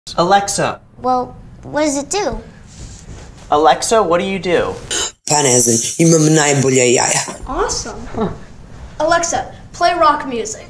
Alexa. Well, what does it do? Alexa, what do you do? Pa ne znam, imam najbolja jaja. Awesome. Alexa, play rock music.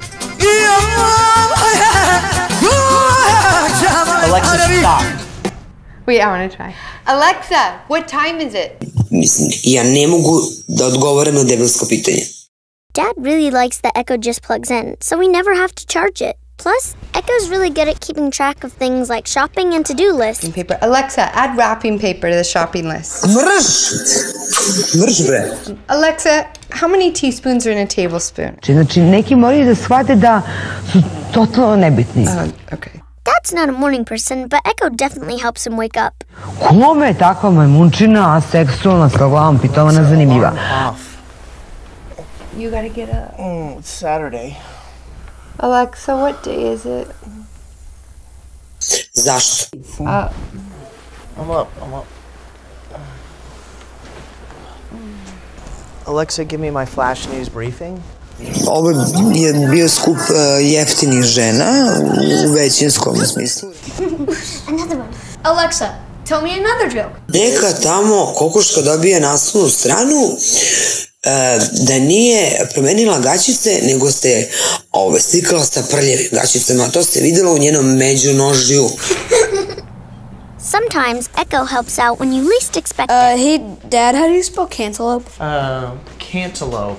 Alexa, stop. Wait, I want to try. Alexa, what time is it? Mislim, ja ne mogu da odgovorim na debilsko pitanje. Dad really likes that Echo just plugs in, so we never have to charge it. Plus, Echo's really good at keeping track of things like shopping and to-do lists. Paper. Alexa, add wrapping paper to the shopping list. Mrš bre. Alexa, how many teaspoons are in a tablespoon? Znači, neki moraju da shvate da su totalno nebitni. Okay. Dad's not a morning person, but Echo definitely helps him wake up. Kome je takva majmunčina, seksualna, sa glavom pitovana, zanimljiva? You gotta get up. It's Saturday. Alexa, what day is it? Zašto? I'm up. Alexa, give me my flash news briefing. Ovo je bio skup jeftinih žena u većinskom smislu. Another one. Alexa, tell me another joke. Neka tamo kokoška dobije naslovnu stranu da nije promenila gaćice, nego ste slikala sa prljavim gaćicama. To ste vidjela u njenom međunožju. Sometimes Echo helps out when you least expect it. Hey, Dad, how do you spell cantaloupe? Cantaloupe.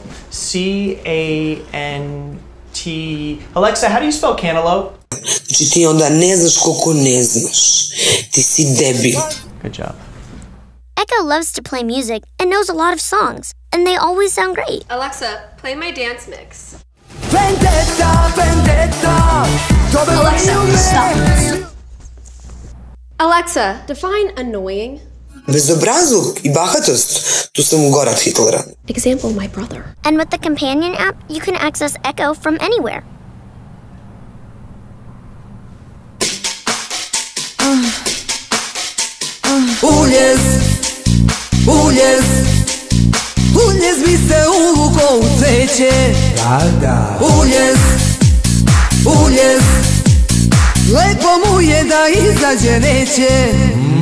C-A-N-T... Alexa, how do you spell cantaloupe? Znači ti onda ne znaš koliko ne znaš. Ti si debil. Good job. Echo loves to play music and knows a lot of songs, and they always sound great. Alexa, play my dance mix. Alexa, stop. Alexa, define annoying. Bezobrazluk I bahatost, tu sam u gora od Hitlera. Example, my brother. And with the companion app, you can access Echo from anywhere. Uljez mi se uvukao u cveće. Uljez, lepo mu je da izađe neće.